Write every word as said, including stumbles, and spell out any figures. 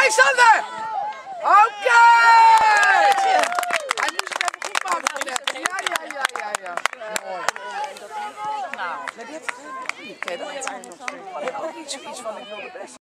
Oké, Sander! Oké! Hij moest het even goed maken net. Ja, ja, ja, ja, ja. Mooi. Nou, die heeft het niet. Dat is eigenlijk nog steeds. Maar ik heb ook niet zoiets van ik wil de beste.